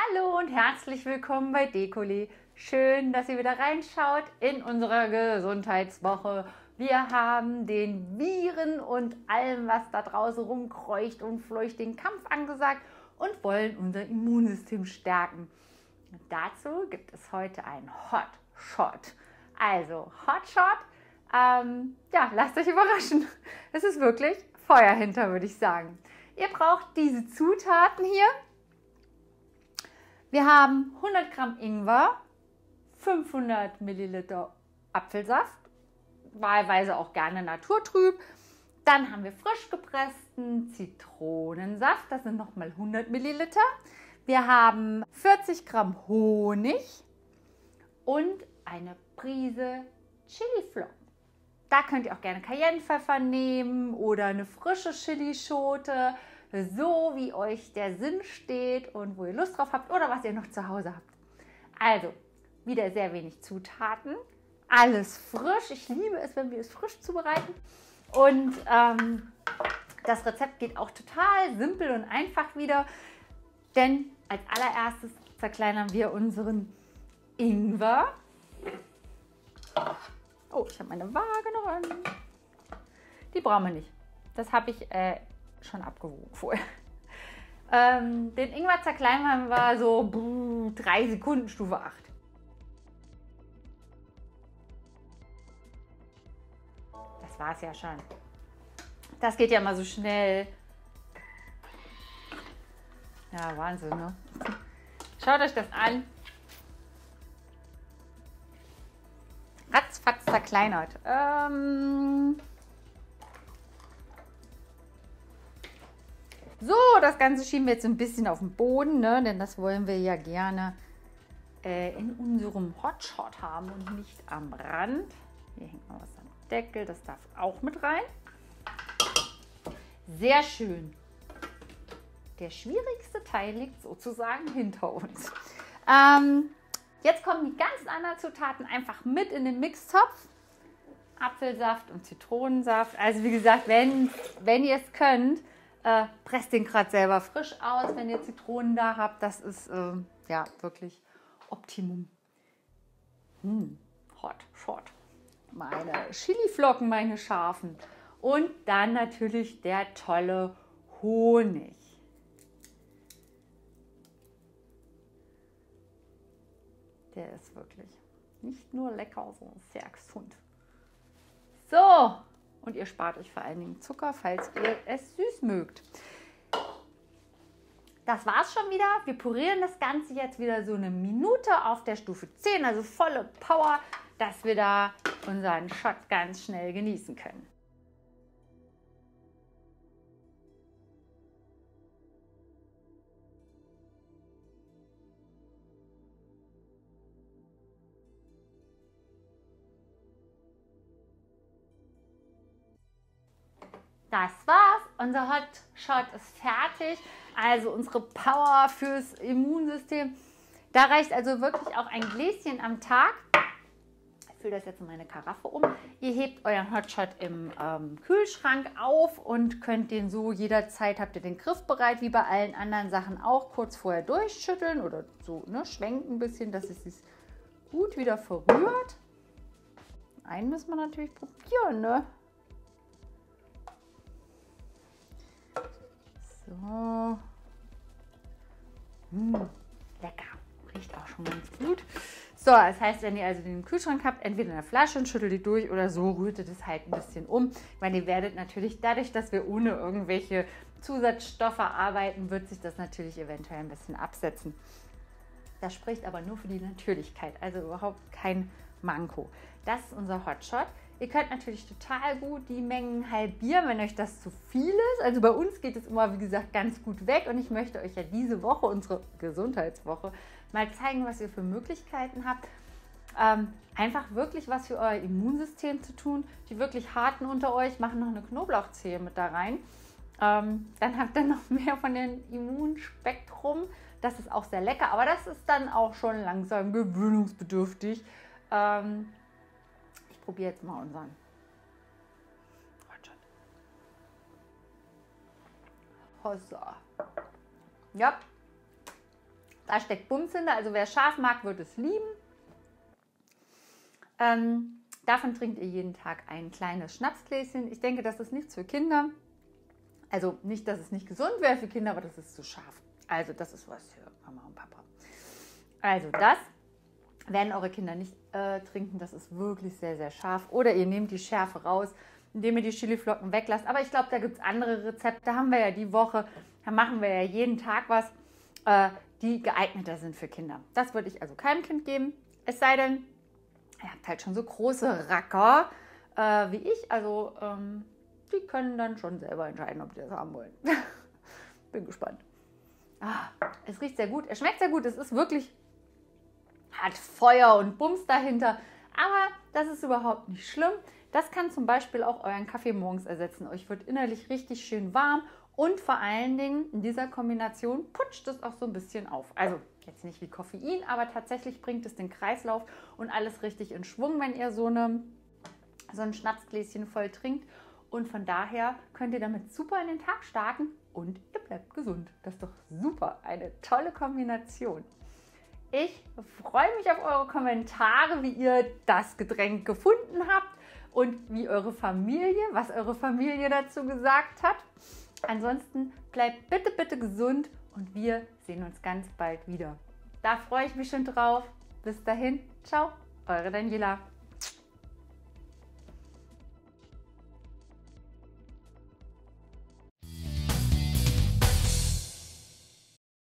Hallo und herzlich willkommen bei Dekoli. Schön, dass ihr wieder reinschaut in unsere Gesundheitswoche. Wir haben den Viren und allem, was da draußen rumkreucht und fleucht, den Kampf angesagt und wollen unser Immunsystem stärken. Und dazu gibt es heute einen Hot Shot. Also Hot Shot, ja, lasst euch überraschen. Es ist wirklich Feuer hinter, würde ich sagen. Ihr braucht diese Zutaten hier. Wir haben 100 Gramm Ingwer, 500 Milliliter Apfelsaft, wahlweise auch gerne naturtrüb. Dann haben wir frisch gepressten Zitronensaft, das sind nochmal 100 Milliliter. Wir haben 40 Gramm Honig und eine Prise Chiliflocken. Da könnt ihr auch gerne Cayennepfeffer nehmen oder eine frische Chilischote, so wie euch der Sinn steht und wo ihr Lust drauf habt oder was ihr noch zu Hause habt. Also, wieder sehr wenig Zutaten, alles frisch. Ich liebe es, wenn wir es frisch zubereiten. Und das Rezept geht auch total simpel und einfach wieder, denn als allererstes zerkleinern wir unseren Ingwer. Oh, ich habe meine Waage noch an. Die brauchen wir nicht. Das habe ich schon abgewogen vorher. Den Ingwer zerkleinern wir so 3 Sekunden, Stufe 8. Das war es ja schon. Das geht ja mal so schnell. Ja, Wahnsinn, ne? Schaut euch das an. Ratzfatz zerkleinert. So, das Ganze schieben wir jetzt ein bisschen auf den Boden, ne? Denn das wollen wir ja gerne in unserem Hotshot haben und nicht am Rand. Hier hängt noch was am Deckel, das darf auch mit rein. Sehr schön. Der schwierigste Teil liegt sozusagen hinter uns. Jetzt kommen die ganzen anderen Zutaten einfach mit in den Mixtopf. Apfelsaft und Zitronensaft. Also wie gesagt, wenn ihr es könnt, presst den gerade selber frisch aus, wenn ihr Zitronen da habt. Das ist ja wirklich Optimum. Hot Shot. Meine Chiliflocken, meine scharfen. Und dann natürlich der tolle Honig. Der ist wirklich nicht nur lecker, sondern sehr gesund. So, und ihr spart euch vor allen Dingen Zucker, falls ihr es süß mögt. Das war's schon wieder. Wir pürieren das Ganze jetzt wieder so eine Minute auf der Stufe 10, also volle Power, dass wir da unseren Shot ganz schnell genießen können. Das war's. Unser Hot Shot ist fertig. Also unsere Power fürs Immunsystem. Da reicht also wirklich auch ein Gläschen am Tag. Ich fülle das jetzt in meine Karaffe um. Ihr hebt euren Hot Shot im Kühlschrank auf und könnt den so jederzeit, habt ihr den griffbereit, wie bei allen anderen Sachen auch, kurz vorher durchschütteln oder so, ne, schwenken ein bisschen, dass es sich gut wieder verrührt. Einen müssen wir natürlich probieren, ne? So. Lecker. Riecht auch schon ganz gut. So, das heißt, wenn ihr also den Kühlschrank habt, entweder in der Flasche und schüttelt die durch oder so, rührt ihr das halt ein bisschen um. Weil ihr werdet natürlich, dadurch, dass wir ohne irgendwelche Zusatzstoffe arbeiten, wird sich das natürlich eventuell ein bisschen absetzen. Das spricht aber nur für die Natürlichkeit, also überhaupt kein Manko. Das ist unser Hot Shot. Ihr könnt natürlich total gut die Mengen halbieren, wenn euch das zu viel ist. Also bei uns geht es immer, wie gesagt, ganz gut weg. Und ich möchte euch ja diese Woche, unsere Gesundheitswoche, mal zeigen, was ihr für Möglichkeiten habt. Einfach wirklich was für euer Immunsystem zu tun. Die wirklich Harten unter euch machen noch eine Knoblauchzehe mit da rein. Dann habt ihr noch mehr von dem Immunspektrum. Das ist auch sehr lecker, aber das ist dann auch schon langsam gewöhnungsbedürftig. Ich probiere jetzt mal unseren Hossa. Ja, Da steckt Bums hinter. Also wer scharf mag, wird es lieben. Davon trinkt ihr jeden Tag ein kleines Schnapsgläschen. Ich denke, das ist nichts für Kinder. Also nicht, dass es nicht gesund wäre für Kinder, aber das ist zu scharf. Also das ist was für Mama und Papa. Also das werden eure Kinder nicht trinken. Das ist wirklich sehr, sehr scharf. Oder ihr nehmt die Schärfe raus, indem ihr die Chiliflocken weglasst. Aber ich glaube, da gibt es andere Rezepte. Da haben wir ja die Woche, da machen wir ja jeden Tag was, die geeigneter sind für Kinder. Das würde ich also keinem Kind geben. Es sei denn, ihr habt halt schon so große Racker wie ich. Also die können dann schon selber entscheiden, ob die das haben wollen. Bin gespannt. Es riecht sehr gut. Es schmeckt sehr gut. Es ist wirklich, hat Feuer und Bums dahinter. Aber das ist überhaupt nicht schlimm. Das kann zum Beispiel auch euren Kaffee morgens ersetzen. Euch wird innerlich richtig schön warm. Und vor allen Dingen in dieser Kombination putscht es auch so ein bisschen auf. Also jetzt nicht wie Koffein, aber tatsächlich bringt es den Kreislauf und alles richtig in Schwung, wenn ihr so ein Schnapsgläschen voll trinkt. Und von daher könnt ihr damit super in den Tag starten und ihr bleibt gesund. Das ist doch super, eine tolle Kombination. Ich freue mich auf eure Kommentare, wie ihr das Getränk gefunden habt und wie eure Familie, was eure Familie dazu gesagt hat. Ansonsten bleibt bitte, bitte gesund und wir sehen uns ganz bald wieder. Da freue ich mich schon drauf. Bis dahin, ciao, eure Daniela.